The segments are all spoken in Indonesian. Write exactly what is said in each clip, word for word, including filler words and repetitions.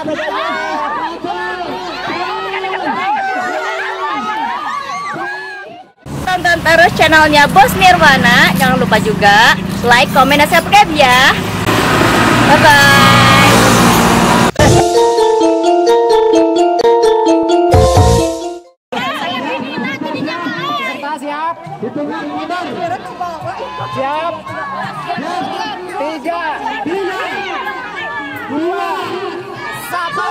Tonton terus channelnya Bos Nirwana. Jangan lupa juga like, komen, dan subscribe ya. Bye bye. Siap. Hitungan mundur. Siap. Tiga. Dua. Satu.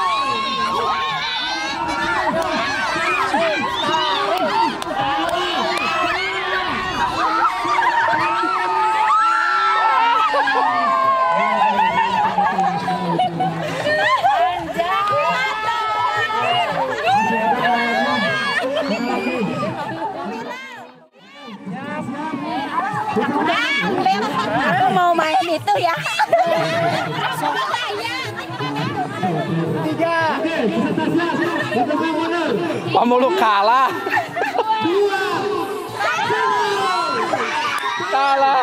Aku mau main itu ya. Tiga. Pamulu kalah. Kalah.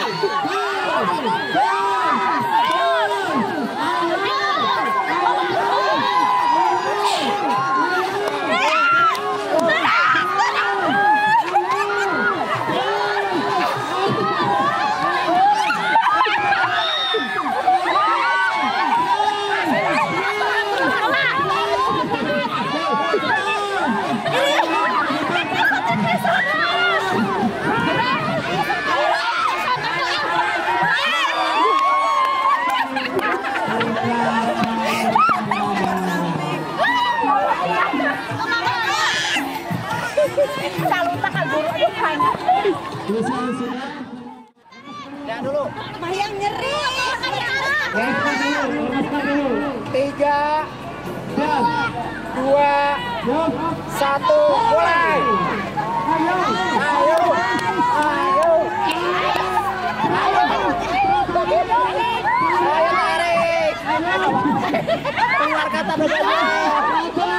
Ya dulu. Yang nyeri. Tiga, dua, satu, mulai. Ayo, ayo, ayo, ayo tarik. Keluar kata bedanya.